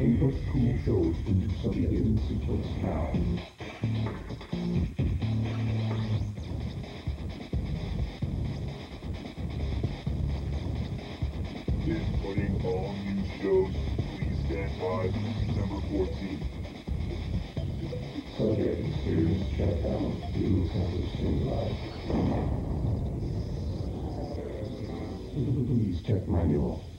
Input cool shows into subject sequence now. Inputting all new shows. Please stand by for December 14th. Subject experience check down. You have stimuli. Please check manual.